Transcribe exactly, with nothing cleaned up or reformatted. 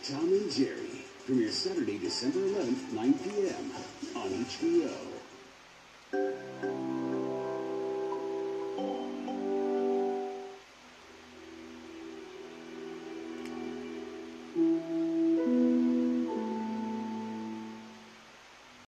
Tom and Jerry premieres Saturday, December eleventh, nine p.m. on H B O.